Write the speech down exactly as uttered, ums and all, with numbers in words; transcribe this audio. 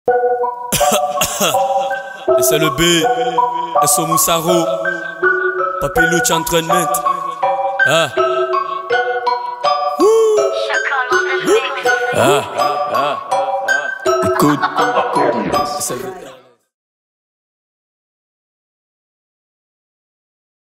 Et c'est le B, et son Moussaro, Papilouch Entraînement. Ah. Ah. Ah. Écoute.